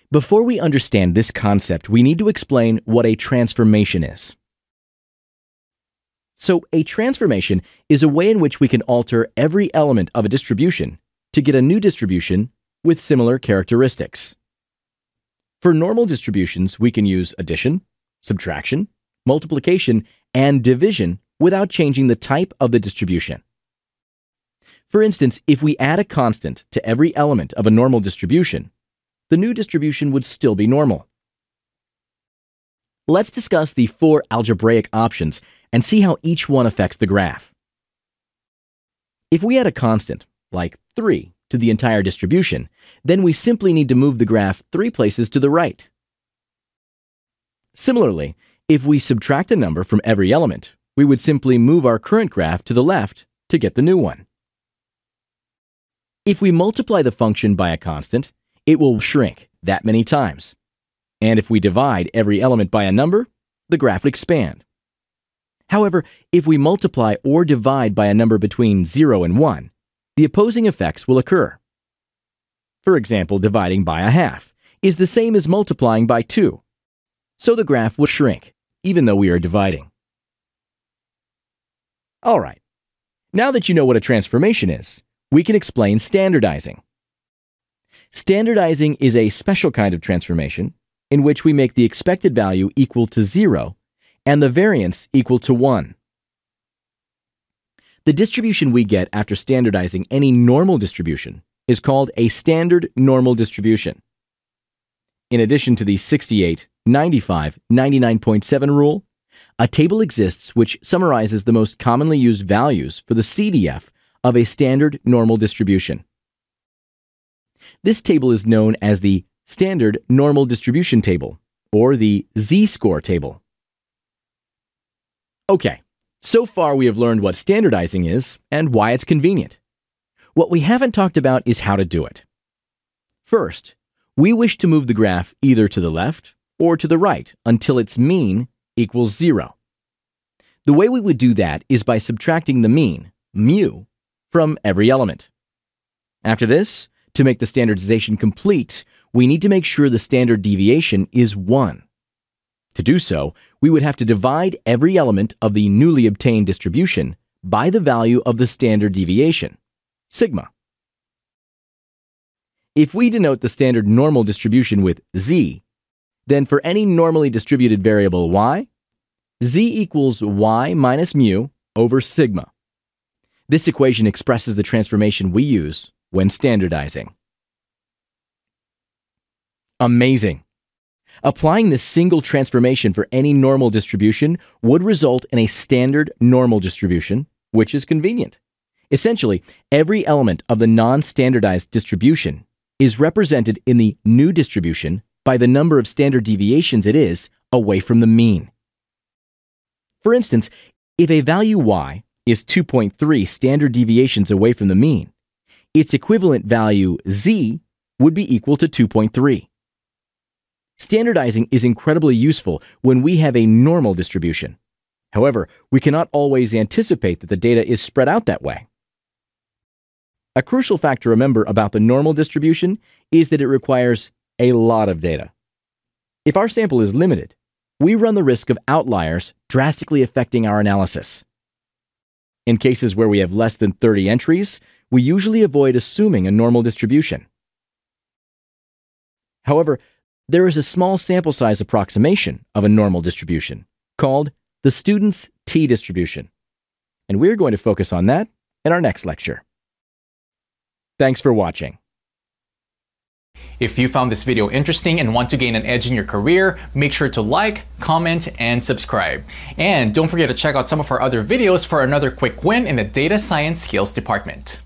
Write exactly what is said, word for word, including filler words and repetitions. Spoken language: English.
Before we understand this concept, we need to explain what a transformation is. So, a transformation is a way in which we can alter every element of a distribution to get a new distribution with similar characteristics. For normal distributions, we can use addition, subtraction, multiplication, and division without changing the type of the distribution. For instance, if we add a constant to every element of a normal distribution, the new distribution would still be normal. Let's discuss the four algebraic options and see how each one affects the graph. If we add a constant, like three, to the entire distribution, then we simply need to move the graph three places to the right. Similarly, if we subtract a number from every element, we would simply move our current graph to the left to get the new one. If we multiply the function by a constant, it will shrink that many times. And if we divide every element by a number, the graph will expand. However, if we multiply or divide by a number between zero and one, the opposing effects will occur. For example, dividing by a half is the same as multiplying by two, so the graph will shrink, even though we are dividing. All right, now that you know what a transformation is, we can explain standardizing. Standardizing is a special kind of transformation in which we make the expected value equal to zero and the variance equal to one. The distribution we get after standardizing any normal distribution is called a standard normal distribution. In addition to the sixty-eight, ninety-five, ninety-nine point seven rule, a table exists which summarizes the most commonly used values for the C D F of a standard normal distribution. This table is known as the Standard Normal Distribution Table, or the Z-score table. Okay, so far we have learned what standardizing is and why it's convenient. What we haven't talked about is how to do it. First, we wish to move the graph either to the left or to the right until its mean equals zero. The way we would do that is by subtracting the mean, mu, from every element. After this, to make the standardization complete, we need to make sure the standard deviation is one. To do so, we would have to divide every element of the newly obtained distribution by the value of the standard deviation, sigma. If we denote the standard normal distribution with z, then for any normally distributed variable y, z equals y minus mu over sigma. This equation expresses the transformation we use when standardizing. Amazing! Applying this single transformation for any normal distribution would result in a standard normal distribution, which is convenient. Essentially, every element of the non-standardized distribution is represented in the new distribution by the number of standard deviations it is away from the mean. For instance, if a value y is two point three standard deviations away from the mean, its equivalent value z would be equal to two point three. Standardizing is incredibly useful when we have a normal distribution. However, we cannot always anticipate that the data is spread out that way. A crucial fact to remember about the normal distribution is that it requires a lot of data. If our sample is limited, we run the risk of outliers drastically affecting our analysis. In cases where we have less than thirty entries, we usually avoid assuming a normal distribution. However, there is a small sample size approximation of a normal distribution called the student's t-distribution, and we're going to focus on that in our next lecture. Thanks for watching. If you found this video interesting and want to gain an edge in your career, make sure to like, comment, and subscribe. And don't forget to check out some of our other videos for another quick win in the data science skills department.